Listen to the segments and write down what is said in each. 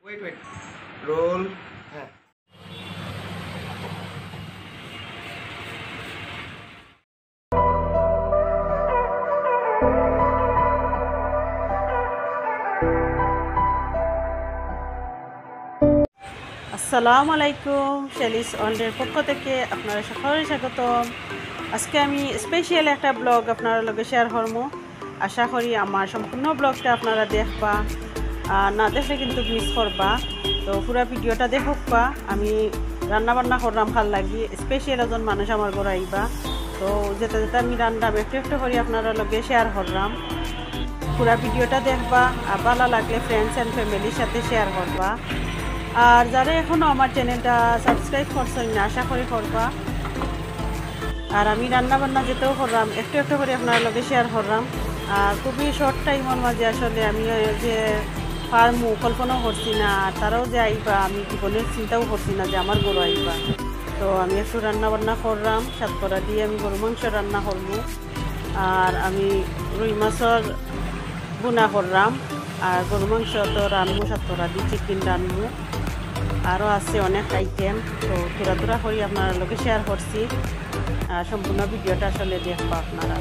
Wait wait role. হ্যাঁ, আসসালামু আলাইকুম। শেলিস ওয়ার্ল্ডের পক্ষ থেকে আপনারা সকলে স্বাগতম। আজকে আমি স্পেশাল একটা ব্লগ আপনার লগে শেয়ার করবো। আশা করি আমার সম্পূর্ণ ব্লগটা আপনারা দেখবা, না দেখলে কিন্তু মিস করবা। তো পুরো ভিডিওটা দেখবা। আমি রান্না বান্না করলাম ভাল লাগি, স্পেশাল একজন মানুষ আমার ঘরে আইবা। তো যেতে যেতে আমি রান্না একটু একটু করে আপনারা লগে শেয়ার করলাম। পুরো ভিডিওটা দেখবা, আর ভালো লাগলে ফ্রেন্ডস অ্যান্ড ফ্যামিলির সাথে শেয়ার করবা। আর যারা এখনও আমার চ্যানেলটা সাবস্ক্রাইব করছেন না, আশা করি করবা। আর আমি রান্না বান্না যেতেও করলাম, একটু একটু করে আপনার লগে শেয়ার করলাম। আর খুবই শর্ট টাইমের মাঝে আসলে আমি যে পারমু কল্পনাও করছি না, আর তারাও যে আইবা আমি জীবনের চিন্তাও করছি না যে আমার গরু আইবা। তো আমি একটু রান্না বান্না করলাম, সাতকরা দিয়ে আমি গরু মাংস রান্না করবো। আর আমি রুই মাছের বুনা করলাম। আর গরু মাংস তো রানবো, সাতকরা দিয়ে চিকেন রানবো, আরও আছে অনেক আইটেম। তো থোড়া থোড়া করে আপনার লোকে শেয়ার করছি। সম্পূর্ণ ভিডিওটা আসলে দেখবো আপনারা।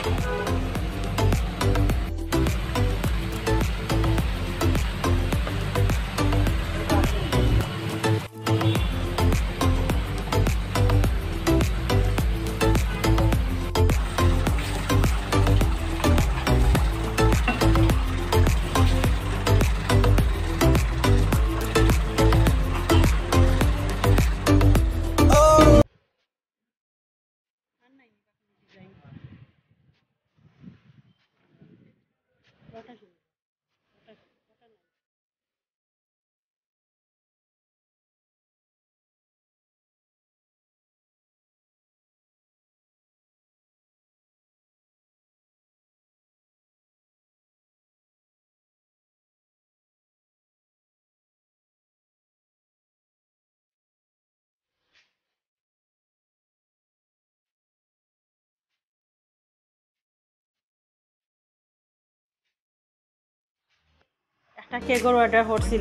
একটা কেকের অর্ডার করছিল।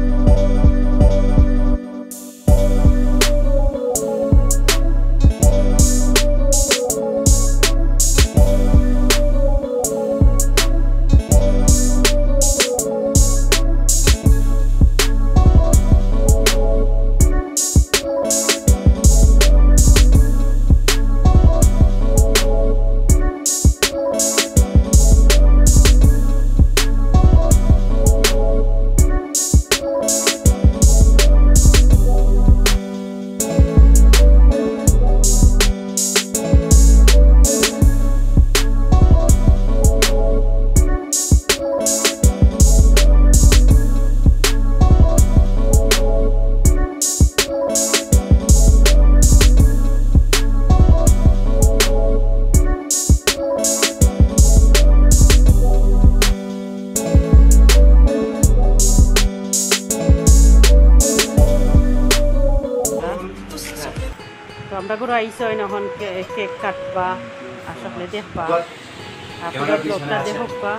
আমরা ঘুরে আইসি এখন কেক কাটবা, আসলে দেখবা আপনারা ব্লগটা দেখবা।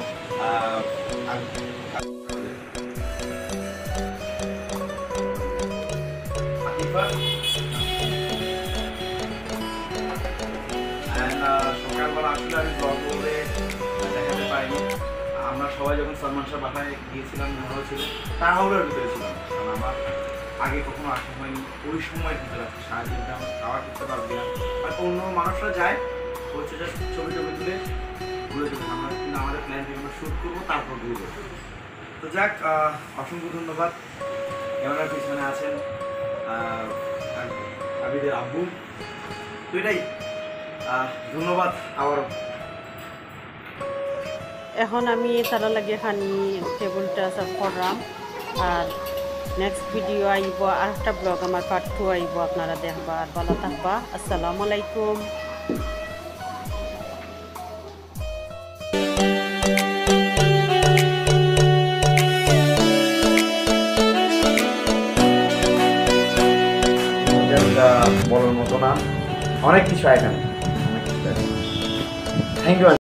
সকালবেলা আসলে আমি ব্লগ বলে দেখাতে পারিনি। আমরা সবাই যখন সলমান শাহ বাসায় গিয়েছিলাম, মনে ছিল তাড়াহুড়োর ভিতরে ছিলাম, কারণ আমার আগে কখনো আসা হয়নি। ওই সময়ের ভিতরে সারাদিন খাওয়া করতে পারবি না, আর অন্য মানুষরা যায় হচ্ছে যে ছবি টবি তুলে ঘুরে যাবো। আমরা কিন্তু আমাদের প্ল্যান থেকে আমরা শ্যুট করবো, তারপর ঘুরে যাবো। তো যাক, অসংখ্য ধন্যবাদ। ক্যামেরার পিছনে আছেন আবিদের আব্বু। তো এটাই, ধন্যবাদ আবারও। এখন আমি তারা লাগিয়ে খানি টেবিলটা সার্ভ করলাম। আর নেক্সট ভিডিও আইব, আর একটা ব্লগ আমার পার্ট 2 আইব, আপনারা দেখবা। আর ভালো থাকবা। আসসালামু আলাইকুম। বলার মতো না, অনেক কিছু এখানে, অনেক কিছু। Thank you.